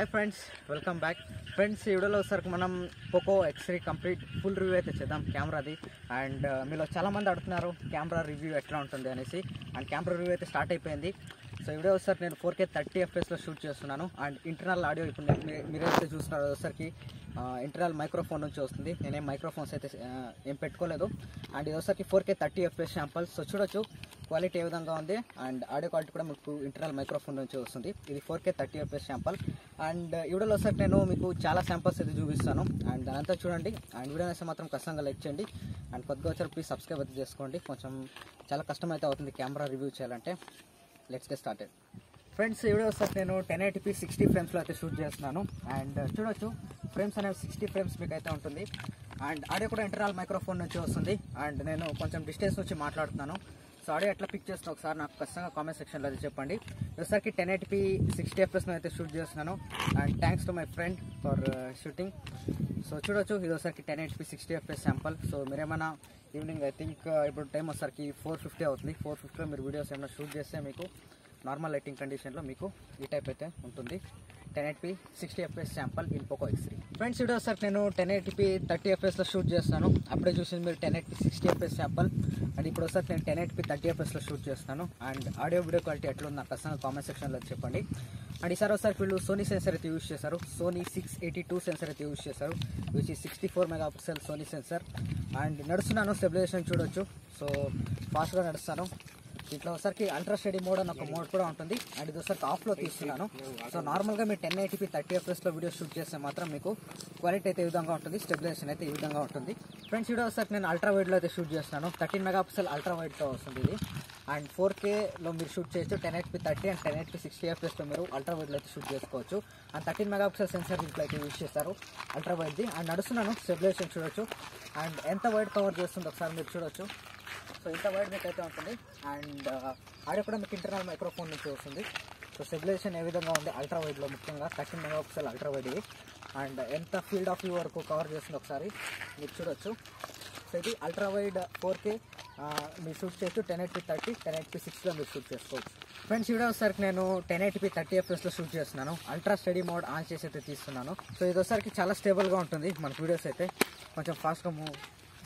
Hi friends, welcome back. Friends, ఈ వీడియోలో ఒకసారి మనం Poco X3 complete full review అయితే చేద్దాం కెమెరాది. అండ్ మీలో చాలామంది అడుగుతున్నారు కెమెరా రివ్యూ ఎట్లా ఉంటుంది అనేసి. అండ్ కెమెరా రివ్యూ అయితే స్టార్ట్ అయిపోయింది. సో ఈ వీడియో ఒకసారి నేను 4K 30 FPS షూట్ చేస్తున్నాను. అండ్ ఇంటర్నల్ ఆడియో ఇప్పుడు మీరైతే చూస్తున్నారు ఒకసారికి ఇంటర్నల్ మైక్రోఫోన్ నుంచి వస్తుంది. నేనేం మైక్రోఫోన్స్ అయితే ఏం పెట్టుకోలేదు. అండ్ ఇది ఒకసారికి 4K 30 FPS శాంపుల్. సో చూడొచ్చు క్వాలిటీ ఏ విధంగా ఉంది. అండ్ ఆడియో క్వాలిటీ కూడా మీకు ఇంటర్నల్ మైక్రోఫోన్ నుంచి వస్తుంది. ఇది 4K 30 FPS శాంపుల్. అండ్ ఈ వీడియోలో ఒకసారి నేను మీకు చాలా శాంపుల్స్ అయితే చూపిస్తాను. అండ్ దానంతా చూడండి. అండ్ వీడియో అయితే మాత్రం ఖచ్చితంగా లైక్ చేయండి. అండ్ కొద్దిగా వచ్చారు ప్లీజ్ సబ్స్క్రైబ్ అయితే చేసుకోండి. కొంచెం చాలా కష్టం అయితే అవుతుంది కెమెరా రివ్యూ చేయాలంటే. Let's get started. ఫ్రెండ్స్, ఈ వీడియో ఒకసారి నేను 1080p 60 ఫ్రేమ్స్లో అయితే షూట్ చేస్తున్నాను. అండ్ చూడొచ్చు ఫ్రేమ్స్ అనేవి 60 ఫ్రేమ్స్ మీకు అయితే ఉంటుంది. అండ్ ఆడియో కూడా ఇంటర్నల్ మైక్రోఫోన్ నుంచి వస్తుంది. అండ్ నేను కొంచెం డిస్టెన్స్ నుంచి మాట్లాడుతున్నాను. సో ఆడియో ఎట్లా పిక్ చేస్తున్నా ఒకసారి నాకు ఖచ్చితంగా కామెంట్ సెక్షన్లో అయితే చెప్పండి. ఒకసారికి 1080p 60 FPS అయితే షూట్ చేస్తున్నాను. And thanks to my friend for shooting. So చూడొచ్చు ఇది ఒకసారికి 1080p 60 FPS శాంపుల్. సో మీరేమైనా ఈవినింగ్ ఐ థింక్ ఇప్పుడు టైం వచ్చేసరికి 4:50 అవుతుంది. 4:50లో మీరు వీడియోస్ ఏమైనా షూట్ చేస్తే మీకు నార్మల్ లైటింగ్ కండిషన్లో మీకు ఈ టైప్ అయితే ఉంటుంది. 1080p 60 FPS sample in Poco X3. Friends, video sir నేను 1080p 30 FPSలో షూట్ చేస్తాను. అప్పుడే చూసింది మీరు 1080p 60 FPS శాంపుల్. అండ్ ఇప్పుడు ఒకసారి నేను 1080p 30 FPSలో షూట్ చేస్తాను. అండ్ ఆడియో వీడియో క్వాలిటీ ఎట్లా ఉంది నాకు ఖచ్చితంగా కామెంట్ సెక్షన్లో చెప్పండి. అండ్ ఈసారి ఒకసారి వీళ్ళు సోనీ సెన్సర్ అయితే యూజ్ చేశారు. సోనీ 682 సెన్సర్ అయితే యూజ్ చేశారు, విచ్ ఈ 64 మెగాపిక్సెల్ సోనీ సెన్సర్. అండ్ నడుస్తున్నాను, స్టెబిలైజేషన్ చూడొచ్చు. సో ఫాస్ట్గా నడుస్తాను. దీంట్లో ఒకసారికి అల్ట్రా స్టడీ మోడ్ అని ఒక మోడ్ కూడా ఉంటుంది. అండ్ ఇది ఒకసారికి ఆఫ్లో తీస్తున్నాను. సో నార్మల్గా మీరు 1080p 30 FPSలో వీడియో షూట్ చేస్తే మాత్రం మీకు క్వాలిటీ అయితే ఈ విధంగా ఉంటుంది, స్టెబిలైజేషన్ అయితే ఈ విధంగా ఉంటుంది. ఫ్రెండ్స్, వీడియో ఒకసారి నేను అల్ట్రా వైడ్లో అయితే షూట్ చేస్తున్నాను. 13 మెగాపిక్సెల్ అల్ట్రా వైడ్తో వస్తుంది ఇది. అండ్ 4Kలో మీరు షూట్ చేయొచ్చు. 1080p 30 అండ్ 1080p 60 FPSలో మీరు అల్ట్రా వైడ్లో అయితే షూట్ చేసుకోవచ్చు. అండ్ 13 మెగాపిక్సెల్ సెన్సర్ దీంట్లో అయితే యూజ్ చేస్తారు అల్ట్రా వైడ్ది. అండ్ నడుస్తున్నాను, స్టెబిలైజేషన్ చూడొచ్చు. అండ్ ఎంత వైడ్ కవర్ చేస్తుందో ఒకసారి మీరు చూడొచ్చు. సో ఇంత వైడ్ మీకు అయితే ఉంటుంది. అండ్ ఆడియో కూడా మీకు ఇంటర్నల్ మైక్రోఫోన్ నుంచి వస్తుంది. సో స్టెబిలైజేషన్ ఏ విధంగా ఉంది అల్ట్రా వైడ్లో, ముఖ్యంగా 13 మెగాపిక్సెల్ అల్ట్రా వైడ్ ఇది. అండ్ ఎంత ఫీల్డ్ ఆఫ్ వ్యూ వరకు కవర్ చేస్తుంది ఒకసారి మీరు చూడొచ్చు. సో ఇది అల్ట్రా వైడ్ 4K మీరు షూట్ చేయొచ్చు. 1080p 30, 1080p 60లో మీరు షూట్ చేసుకోవచ్చు. ఫ్రెండ్స్, వీడియో ఒకసారికి నేను 1080p 30 FPSలో షూట్ చేస్తున్నాను. అల్ట్రా స్టడీ మోడ్ ఆన్ చేసి అయితే తీస్తున్నాను. సో ఇది ఒకసారికి చాలా స్టేబుల్గా ఉంటుంది మనకు వీడియోస్ అయితే. కొంచెం ఫాస్ట్గా మూవ్.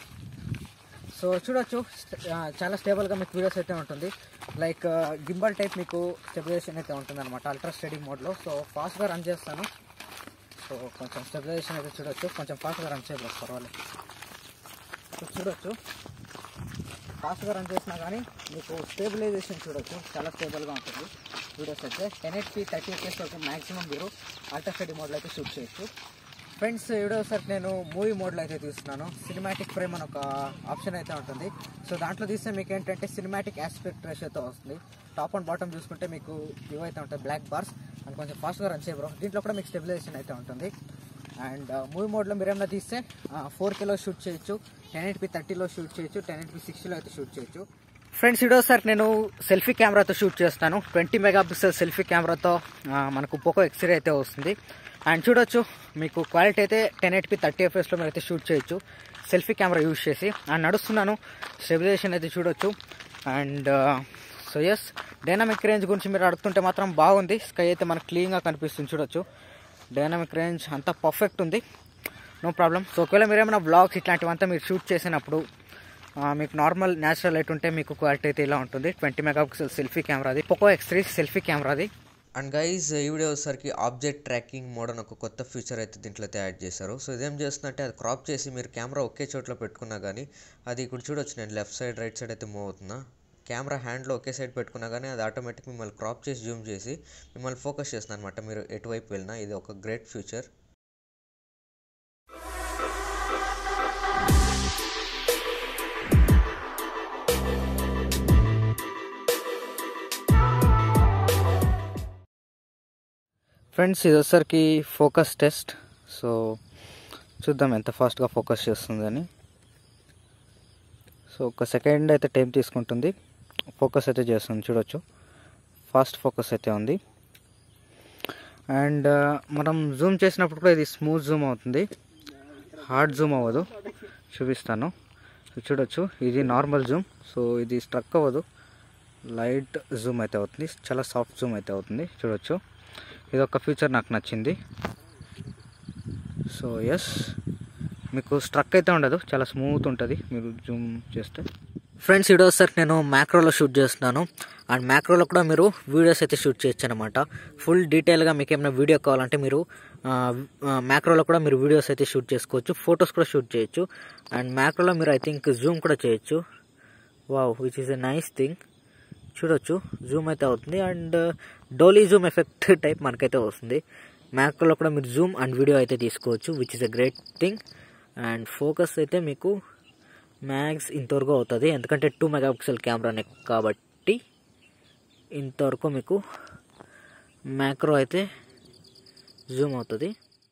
సో చూడొచ్చు చాలా స్టేబుల్గా మీకు వీడియోస్ అయితే ఉంటుంది. లైక్ గింబల్ టైప్ మీకు స్టెబిలైజేషన్ అయితే ఉంటుంది అనమాట అల్ట్రా స్టడీ మోడ్లో. సో ఫాస్ట్గా రన్ చేస్తాను. సో కొంచెం స్టెబిలైజేషన్ అయితే చూడొచ్చు. కొంచెం ఫాస్ట్గా రన్ చేయలేదు పర్వాలేదు. సో చూడొచ్చు ఫాస్ట్గా రన్ చేసినా కానీ మీకు స్టేబిలైజేషన్ చూడొచ్చు చాలా స్టేబుల్గా ఉంటుంది వీడియోస్ అయితే. 1080p 30 FPS వరకు మ్యాక్సిమం మీరు అల్ట్రా స్టడీ మోడ్లో అయితే షూట్ చేయొచ్చు. ఫ్రెండ్స్, వీడియో సార్ నేను మూవీ మోడ్లో అయితే తీస్తున్నాను. సినిమాటిక్ ఫ్రేమ్ అని ఒక ఆప్షన్ అయితే ఉంటుంది. సో దాంట్లో తీస్తే మీకు ఏంటంటే సినిమాటిక్ ఆస్పెక్ట్ రేషియోతో వస్తుంది. టాప్ అండ్ బాటమ్ చూసుకుంటే మీకు ఇవైతే ఉంటాయి బ్లాక్ బార్స్. అండ్ కొంచెం ఫాస్ట్గా రన్ చేయబ్రో. దీంట్లో కూడా మీకు స్టెబిలైజేషన్ అయితే ఉంటుంది. అండ్ మూవీ మోడ్లో మీరు ఏమైనా తీస్తే 4Kలో షూట్ చేయొచ్చు, 1080p 30లో షూట్ చేయొచ్చు, 1080p 60లో అయితే షూట్ చేయొచ్చు. ఫ్రెండ్స్, వీడియో సార్ నేను సెల్ఫీ కెమెరాతో షూట్ చేస్తాను. 20 మెగాపిక్సెల్ సెల్ఫీ కెమెరాతో మనకు పోకో X3 అయితే వస్తుంది. అండ్ చూడొచ్చు మీకు క్వాలిటీ అయితే 1080p 30 FPSలో మీరు అయితే షూట్ చేయొచ్చు సెల్ఫీ కెమెరా యూజ్ చేసి. అండ్ నడుస్తున్నాను, స్టెబిలైజేషన్ అయితే చూడొచ్చు. And so yes, dynamic range గురించి మీరు అడుగుతుంటే మాత్రం బాగుంది. స్కై అయితే మనకు క్లీన్గా కనిపిస్తుంది చూడొచ్చు. డైనామిక్ రేంజ్ అంతా పర్ఫెక్ట్ ఉంది, నో ప్రాబ్లం. సో ఒకవేళ మీరు ఏమైనా బ్లాగ్స్ ఇట్లాంటివంతా మీరు షూట్ చేసినప్పుడు మీకు నార్మల్ న్యాచురల్ లైట్ ఉంటే మీకు క్వాలిటీ అయితే ఇలా ఉంటుంది. 20 మెగాపిక్సెల్ సెల్ఫీ కెమెరాది, పోకో X3 సెల్ఫీ కెమెరాది. అండ్ గైజ్, ఈ వీడియో వచ్చేసరికి ఆబ్జెక్ట్ ట్రాకింగ్ మోడ్ అని ఒక కొత్త ఫీచర్ అయితే దీంట్లో అయితే యాడ్ చేశారు. సో ఇదేం చేస్తుందంటే అది క్రాప్ చేసి మీరు కెమెరా ఒకే చోట్ల పెట్టుకున్నా కానీ అది ఇప్పుడు చూడొచ్చు. నేను లెఫ్ట్ సైడ్ రైట్ సైడ్ అయితే మూవ్ అవుతున్నా. కెమెరా హ్యాండ్లో ఒకే సైడ్ పెట్టుకున్నా కానీ అది ఆటోమేటిక్ మిమ్మల్ని క్రాప్ చేసి జూమ్ చేసి మిమ్మల్ని ఫోకస్ చేస్తుంది అనమాట మీరు ఎటువైపు వెళ్ళినా. ఇది ఒక గ్రేట్ ఫీచర్. ఫ్రెండ్స్, ఇది వచ్చేసరికి ఫోకస్ టెస్ట్. సో చూద్దాం ఎంత ఫాస్ట్గా ఫోకస్ చేస్తుందని. సో ఒక సెకండ్ అయితే టైం తీసుకుంటుంది, ఫోకస్ అయితే చేస్తుంది చూడొచ్చు. ఫాస్ట్ ఫోకస్ అయితే ఉంది. అండ్ మనం జూమ్ చేసినప్పుడు కూడా ఇది స్మూత్ జూమ్ అవుతుంది, హార్డ్ జూమ్ అవ్వదు. చూపిస్తాను. సో చూడొచ్చు ఇది నార్మల్ జూమ్. సో ఇది స్ట్రక్ అవ్వదు, లైట్ జూమ్ అయితే అవుతుంది, చాలా సాఫ్ట్ జూమ్ అయితే అవుతుంది చూడొచ్చు. ఇదొక ఫీచర్ నాకు నచ్చింది. సో ఎస్, మీకు స్ట్రక్ అయితే ఉండదు, చాలా స్మూత్ ఉంటుంది మీరు జూమ్ చేస్తే. ఫ్రెండ్స్ వీడియో సార్ నేను మ్యాక్రోలో షూట్ చేస్తున్నాను. అండ్ మ్యాక్రోలో కూడా మీరు వీడియోస్ అయితే షూట్ చేయొచ్చు అనమాట. ఫుల్ డీటెయిల్గా మీకు ఏమైనా వీడియో కావాలంటే మీరు మ్యాక్రోలో కూడా మీరు వీడియోస్ అయితే షూట్ చేసుకోవచ్చు, ఫొటోస్ కూడా షూట్ చేయొచ్చు. అండ్ మ్యాక్రోలో మీరు ఐ థింక్ జూమ్ కూడా చేయొచ్చు. Wow, which is a nice thing. చూడొచ్చు జూమ్ అయితే అవుతుంది. And dolly zoom effect type మనకైతే వస్తుంది. మ్యాక్రోలో కూడా మీరు జూమ్ అండ్ వీడియో అయితే తీసుకోవచ్చు, which is a great thing. And focus అయితే మీకు మ్యాక్స్ ఇంతవరకు అవుతుంది, ఎందుకంటే 2 మెగాపిక్సెల్ కెమెరానే కాబట్టి ఇంతవరకు మీకు మ్యాక్రో అయితే జూమ్ అవుతుంది.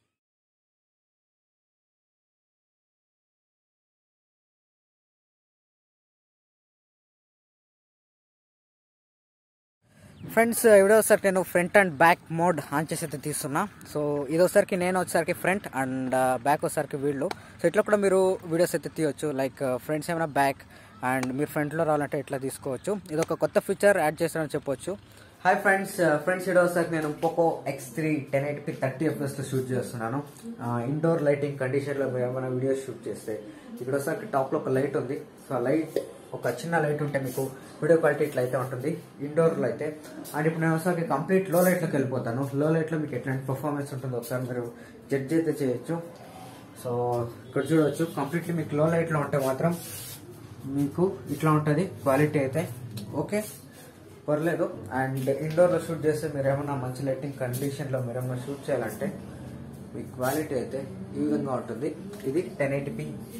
ఫ్రెండ్స్ ఇదోసారి నేను front and back mode on చేసి అయితే తీస్తున్నా. సో ఇదోసారికి నేను వచ్చేసరికి ఫ్రంట్ అండ్ బ్యాక్ వచ్చేసరికి వీళ్ళు. సో ఇట్లా కూడా మీరు వీడియోస్ అయితే తీయొచ్చు, లైక్ ఫ్రంట్స్ ఏమైనా బ్యాక్ అండ్ మీరు ఫ్రంట్లో రావాలంటే ఇట్లా తీసుకోవచ్చు. ఇది ఒక కొత్త ఫీచర్ యాడ్ చేస్తారని చెప్పొచ్చు. హాయ్ ఫ్రెండ్స్ ఇదోసారికి నేను Poco X3 1080p 30fps shoot చేస్తున్నాను. ఇండోర్ లైటింగ్ కండిషన్లో ఏమైనా వీడియోస్ షూట్ చేస్తే ఇక్కడ ఒకసారి టాప్లో ఒక లైట్ ఉంది. సో ఆ లైట్ ఒక చిన్న లైట్ ఉంటే మీకు వీడియో క్వాలిటీ ఇట్లా అయితే ఉంటుంది ఇండోర్లో అయితే. అండ్ ఇప్పుడు నేను ఒకసారి కంప్లీట్ లో లైట్లోకి వెళ్ళిపోతాను. లో లైట్లో మీకు ఎట్లాంటి పర్ఫార్మెన్స్ ఉంటుందో ఒకసారి మీరు జడ్జ్ అయితే చేయొచ్చు. సో ఇక్కడ చూడవచ్చు కంప్లీట్లీ మీకు లో లైట్లో ఉంటే మాత్రం మీకు ఇట్లా ఉంటుంది క్వాలిటీ అయితే. ఓకే, పర్లేదు. అండ్ ఇండోర్లో షూట్ చేస్తే మీరు ఏమైనా మంచి లైటింగ్ కండిషన్లో మీరు ఏమైనా షూట్ చేయాలంటే మీ క్వాలిటీ అయితే ఈ విధంగా ఉంటుంది. ఇది 1080p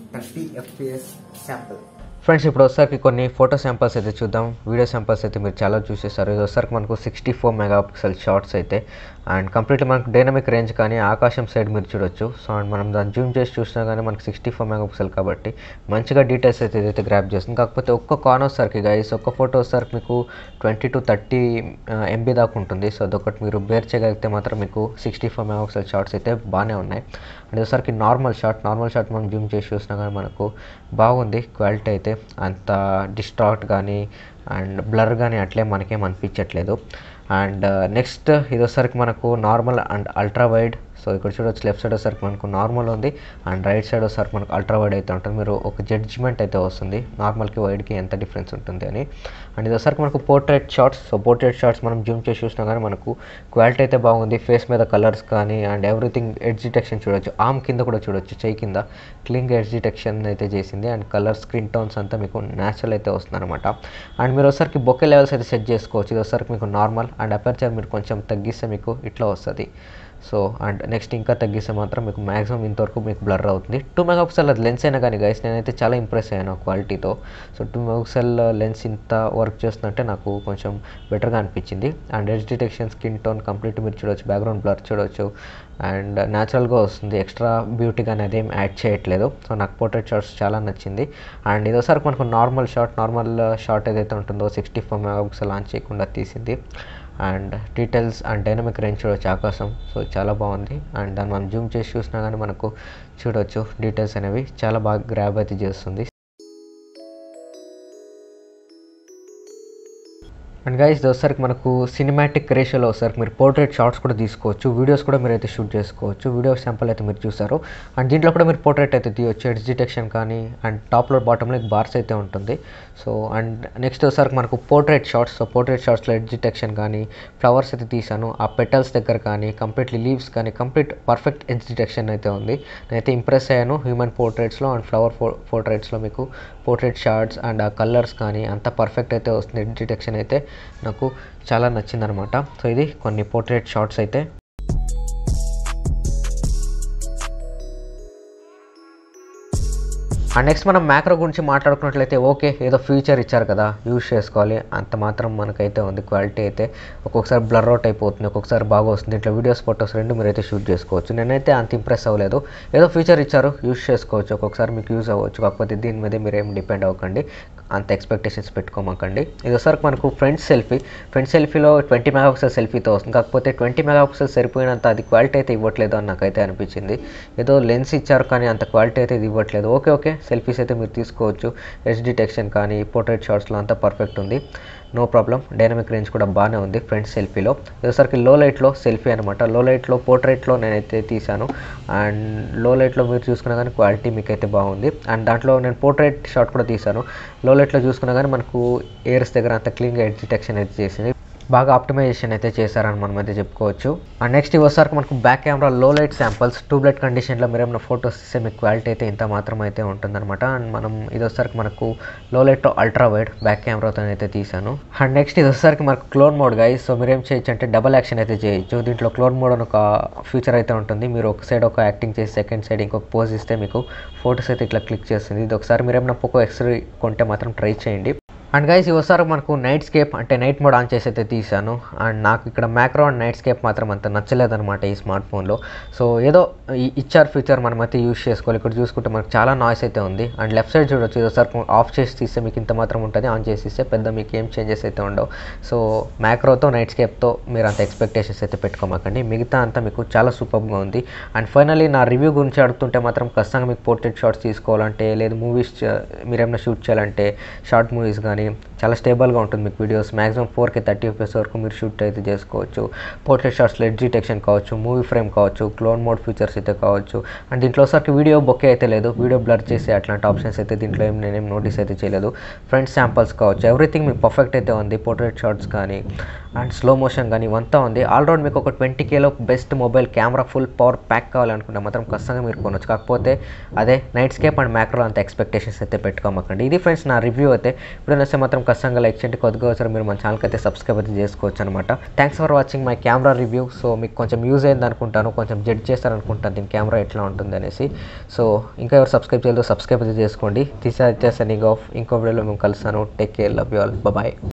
30fps శాంపుల్. ఫ్రెండ్స్ ఇప్పుడు ఒకసారికి కొన్ని ఫోటో శాంపిల్స్ అయితే చూద్దాం. వీడియో శాంపిల్స్ అయితే మీరు చాలా చూసేసారు. ఇది ఒకసారికి మనకు 64 మెగాపిక్సెల్ షార్ట్స్ అయితే. అండ్ కంప్లీట్లీ మనకు డైనమిక్ రేంజ్ కానీ ఆకాశం సైడ్ మీరు చూడొచ్చు. సో అండ్ మనం దాన్ని జూమ్ చేసి చూసినా కానీ మనకు 64 మెగాపిక్సెల్ కాబట్టి మంచిగా డీటెయిల్స్ అయితే ఇదైతే గ్రాప్ చేస్తుంది. కాకపోతే ఒక్క కార్నర్ సరికి గైస్ ఒక్క ఫోటో సరికి మీకు 20 to 30 MB దాకా ఉంటుంది. సో అదొకటి మీరు బేర్ చేయగలిగితే మాత్రం మీకు 64 మెగాపిక్సెల్ షార్ట్స్ అయితే బాగానే ఉన్నాయి. అండ్ ఒకసారికి నార్మల్ షాట్ మనం జూమ్ చేసి చూసినా కానీ మనకు బాగుంది క్వాలిటీ అయితే. అంత డిస్టార్ట్ కానీ అండ్ బ్లర్ కానీ అట్లే మనకేం అనిపించట్లేదు. అండ్ నెక్స్ట్ ఇదోసరికి మనకు normal and ultra wide. So ఇక్కడ చూడవచ్చు లెఫ్ట్ సైడ్ వచ్చేసరికి మనకు నార్మల్ ఉంది అండ్ రైట్ సైడ్ వచ్చేసరికి మనకు అల్ట్రా వైడ్ అయితే ఉంటుంది. మీరు ఒక జడ్జ్మెంట్ అయితే వస్తుంది నార్మల్కి వైడ్కి ఎంత డిఫరెన్స్ ఉంటుంది అని. అండ్ ఇదోసరికి మనకు portrait shots. So portrait shots మనం జూమ్ చేసి చూసినా కానీ మనకు క్వాలిటీ అయితే బాగుంది. ఫేస్ మీద కలర్స్ కానీ అండ్ ఎవ్రీథింగ్ ఎడ్జ్ డిటెక్షన్ చూడొచ్చు. ఆర్మ్ కింద కూడా చూడొచ్చు, చెయ్యి కింద క్లీన్గా ఎడ్జ్ డిటెక్షన్ అయితే చేసింది. అండ్ కలర్ స్క్రీన్ టోన్స్ అంతా మీకు న్యాచురల్ అయితే వస్తుంది అనమాట. అండ్ మీరు ఒకసారికి బొకే లెవెల్స్ అయితే సెట్ చేసుకోవచ్చు. ఇది ఒకసారికి మీకు నార్మల్ అండ్ అపర్చర్ మీరు కొంచెం తగ్గిస్తే మీకు ఇట్లా వస్తుంది. సో అండ్ నెక్స్ట్ ఇంకా తగ్గిస్తే మాత్రం మీకు మ్యాక్సిమం ఇంతవరకు మీకు బ్లర్ అవుతుంది. 2 మెగాపిక్సెల్ అది లెన్స్ అయినా కానీ గైస్ నేనైతే చాలా ఇంప్రెస్ అయ్యాను క్వాలిటీతో. సో 2 మెగాపిక్సెల్ లెన్స్ ఇంత వర్క్ చేస్తుందంటే నాకు కొంచెం బెటర్గా అనిపించింది. And edge detection skin tone complete మీరు చూడవచ్చు, బ్యాక్గ్రౌండ్ బ్లర్ చూడవచ్చు అండ్ న్యాచురల్గా వస్తుంది. ఎక్స్ట్రా బ్యూటీ కానీ అదేం యాడ్ చేయట్లేదు. సో నాకు పోర్ట్రేట్ షాట్స్ చాలా నచ్చింది. అండ్ ఇదోసారి మనకు నార్మల్ షాట్ ఏదైతే ఉంటుందో 64 మెగాపిక్సెల్ ఆన్ చేయకుండా తీసింది. And details and dynamic range చూడవచ్చు ఆకాశం. సో చాలా బాగుంది. అండ్ దాన్ని మనం జూమ్ చేసి చూసినా కానీ మనకు చూడవచ్చు డీటెయిల్స్ అనేవి చాలా బాగా గ్రాబ్ అయితే చేస్తుంది. అండ్ గైస్ ఒకసారికి మనకు సినిమాటిక్ రేషియోలో ఒకసారికి మీరు పోర్ట్రేట్ షాట్స్ కూడా తీసుకోవచ్చు, వీడియోస్ కూడా మీరు అయితే షూట్ చేసుకోవచ్చు. వీడియో శాంపుల్ అయితే మీరు చూసారు. అండ్ దీంట్లో కూడా మీరు పోర్ట్రేట్ అయితే తీయవచ్చు, ఎడ్జ్ డిటెక్షన్ కానీ అండ్ టాప్లో బాటంలో బార్స్ అయితే ఉంటుంది. సో అండ్ నెక్స్ట్ ఒకసారికి మనకు పోర్ట్రేట్ షాట్స్. సో పోర్ట్రేట్ షాట్స్లో ఎడ్జ్ డిటెక్షన్ కానీ ఫ్లవర్స్ అయితే తీసాను, ఆ పెటల్స్ దగ్గర కానీ కంప్లీట్లీ లీవ్స్ కానీ కంప్లీట్ పర్ఫెక్ట్ ఎడ్జ్ డిటెక్షన్ అయితే ఉంది. నేనైతే ఇంప్రెస్ అయ్యాను హ్యూమన్ పోర్ట్రేట్స్లో అండ్ ఫ్లవర్ పోర్ట్రేట్స్లో మీకు పోర్ట్రేట్ షాట్స్ అండ్ ఆ కలర్స్ కానీ అంత పర్ఫెక్ట్ అయితే వస్తుంది. ఎడ్జ్ డిటెక్షన్ అయితే నాకు చాలా నచ్చిందనమాట. సో ఇది కొన్ని పోర్ట్రేట్ షాట్స్ అయితే. అండ్ నెక్స్ట్ మనం మ్యాక్రో గురించి మాట్లాడుకున్నట్లయితే ఓకే ఏదో ఫీచర్ ఇచ్చారు కదా యూజ్ చేసుకోవాలి అంత మాత్రం మనకైతే ఉంది. క్వాలిటీ అయితే ఒక్కొక్కసారి బ్లర్ అవుట్ అయిపోతుంది, ఒక్కొక్కసారి బాగా వస్తుంది. ఇట్లా వీడియోస్ ఫొటోస్ రెండు మీరైతే షూట్ చేసుకోవచ్చు. నేనైతే అంత ఇంప్రెస్ అవ్వలేదు. ఏదో ఫీచర్ ఇచ్చారు యూజ్ చేసుకోవచ్చు, ఒక్కొక్కసారి మీకు యూజ్ అవ్వచ్చు. కాకపోతే దీని మీద మీరు ఏం డిపెండ్ అవ్వకండి, అంత ఎక్స్పెక్టేషన్స్ పెట్టుకోమాకండి. ఇది ఒకసారి మనకు ఫ్రంట్ సెల్ఫీలో 20 మెగాపిక్సెల్ సెల్ఫీతో వస్తుంది. కాకపోతే 20 మెగాపిక్సెల్ సరిపోయినంత అది క్వాలిటీ అయితే ఇవ్వట్లేదు అని నాకైతే అనిపించింది. ఏదో లెన్స్ ఇచ్చారు కానీ అంత క్వాలిటీ అయితే ఇది ఇవ్వట్లేదు. ఓకే సెల్ఫీస్ అయితే మీరు తీసుకోవచ్చు. ఎడ్జ్ డిటెక్షన్ కానీ పోర్ట్రేట్ షాట్స్లో అంతా పర్ఫెక్ట్ ఉంది, నో ప్రాబ్లం. డైనమిక్ రేంజ్ కూడా బాగానే ఉంది ఫ్రంట్ సెల్ఫీలో. ఇదోసరికి లో లైట్లో సెల్ఫీ అనమాట. లో లైట్లో పోర్ట్రేట్లో నేనైతే తీశాను. అండ్ లో లైట్లో మీరు చూసుకున్నా కానీ క్వాలిటీ మీకు అయితే బాగుంది. అండ్ దాంట్లో నేను పోర్ట్రేట్ షాట్ కూడా తీశాను. లో లైట్లో చూసుకున్నా కానీ మనకు ఎయిర్స్ దగ్గర అంత క్లీన్గా ఎడ్జ్ డిటెక్షన్ అయితే చేసింది, బాగా ఆప్టిమైజేషన్ అయితే చేశారని మనం అయితే చెప్పుకోవచ్చు. అండ్ నెక్స్ట్ ఇవసరికి మనకు back camera low light samples tubelight కండిషన్లో మీరు ఏమైనా ఫోటోస్ తీస్తే మీకు క్వాలిటీ అయితే ఇంత మాత్రం అయితే ఉంటుందన్నమాట. అండ్ మనం ఇదొసరికి మనకు లో లైట్లో అల్ట్రా వైడ్ బ్యాక్ కెమెరాతో అయితే తీశాను. అండ్ నెక్స్ట్ ఇదొసరికి మనకు క్లోన్ మోడ్ గైస్. సో మీరు ఏం చేయొచ్చు అంటే డబల్ యాక్షన్ అయితే చేయొచ్చు. దీంట్లో క్లోన్ మోడ్ అని ఒక ఫీచర్ అయితే ఉంటుంది. మీరు ఒక సైడ్ ఒక యాక్టింగ్ చేసి సెకండ్ సైడ్ ఇంకొక పోజ్ ఇస్తే మీకు ఫోటోస్ అయితే ఇట్లా క్లిక్ చేస్తుంది. ఇది ఒకసారి మీరు ఏమైనా పోకో ఎక్స్3 కొంటే మాత్రం ట్రై చేయండి. అండ్ గైస్ ఇవసారి మనకు నైట్ స్కేప్ అంటే నైట్ మోడ్ ఆన్ చేసి అయితే తీశాను. అండ్ నాకు ఇక్కడ మ్యాక్రో అండ్ నైట్ స్కేప్ మాత్రం అంత నచ్చలేదన్నమాట ఈ స్మార్ట్ ఫోన్లో. సో ఏదో ఇచ్చారు ఫీచర్ మనమైతే యూస్ చేసుకోవాలి. ఇక్కడ చూసుకుంటే మనకు చాలా నాయిస్ అయితే ఉంది. అండ్ లెఫ్ట్ సైడ్ చూడొచ్చు, ఇదోసారి ఆఫ్ చేసి తీస్తే మీకు ఇంత మాత్రం ఉంటుంది, ఆన్ చేసి ఇస్తే పెద్ద మీకు ఏం చేంజెస్ అయితే ఉండవు. సో మ్యాక్రోతో నైట్ స్కేప్తో మీరు అంత ఎక్స్పెక్టేషన్స్ అయితే పెట్టుకోమాకండి, మిగతా అంతా మీకు చాలా సూపర్గా ఉంది. అండ్ ఫైనల్లీ నా రివ్యూ గురించి అడుగుతుంటే మాత్రం ఖచ్చితంగా మీకు పోర్ట్రేట్ షాట్స్ తీసుకోవాలంటే లేదు మూవీస్ మీరేమైనా షూట్ చేయాలంటే షార్ట్ మూవీస్ కానీ చాలా స్టేబుల్గా ఉంటుంది మీకు వీడియోస్. మ్యాక్సిమం 4K 30 FPS వరకు మీరు షూట్ అయితే చేసుకోవచ్చు. పోర్ట్రేట్ షాట్స్లో ఎడ్జ్ డిటెక్షన్ కావచ్చు, మూవీ ఫ్రేమ్ కావచ్చు, క్లోన్ మోడ్ ఫీచర్స్ అయితే కావచ్చు. అండ్ దీంట్లో ఒకసారి వీడియో బొకే అయితే లేదు, వీడియో బ్లర్ చేసే అట్లాంటి ఆప్షన్స్ అయితే దీంట్లో నేనేం నోటీస్ అయితే చేయలేదు. ఫ్రంట్ శాంపుల్స్ కావచ్చు, ఎవ్రీథింగ్ మీకు పర్ఫెక్ట్ అయితే ఉంది. పోర్ట్రేట్ షాట్స్ కానీ అండ్ స్లో మోషన్ కానీ ఇవంతా ఉంది. ఆల్రౌండ్ మీకు ఒక 20Kలో best mobile camera full power pack కావాలనుకుంటే మాత్రం ఖచ్చితంగా మీరు కొనవచ్చు. కాకపోతే అదే నైట్ స్కేప్ అండ్ మ్యాక్రో అంత ఎక్స్పెక్టేషన్స్ అయితే పెట్టుకోమాకండి. ఇది ఫ్రెండ్స్ నా రివ్యూ అయితే. ఇప్పుడు నచ్చితే మాత్రం ఖచ్చితంగా లైక్ చేయండి, కొద్దిగా వచ్చారు మీరు మన ఛానల్కి అయితే సబ్స్క్రైబ్ అయితే చేసుకోవచ్చు అనమాట. Thanks for watching my camera review. So మీకు కొంచెం యూజ్ అయింది అనుకుంటాను, కొంచెం జడ్జ్ చేస్తారనుకుంటాను దీని కెమెరా ఎట్లా ఉంటుంది అనేసి. సో ఇంకా ఎవరు సబ్స్క్రైబ్ చేయలేదు సబ్స్క్రైబ్ అయితే చేసుకోండి. This is Aditya signing off. ఇంకో వీడియోలో మేము కలుస్తాను. Take care, love you all, bye.